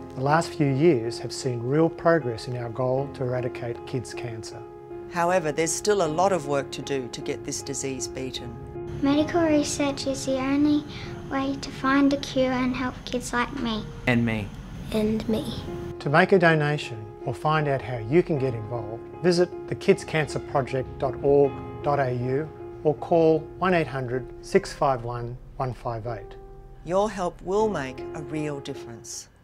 The last few years have seen real progress in our goal to eradicate kids' cancer. However, there's still a lot of work to do to get this disease beaten. Medical research is the only way to find a cure and help kids like me. And me. And me. To make a donation or find out how you can get involved, visit thekidscancerproject.org.au or call 1800 651 158. Your help will make a real difference.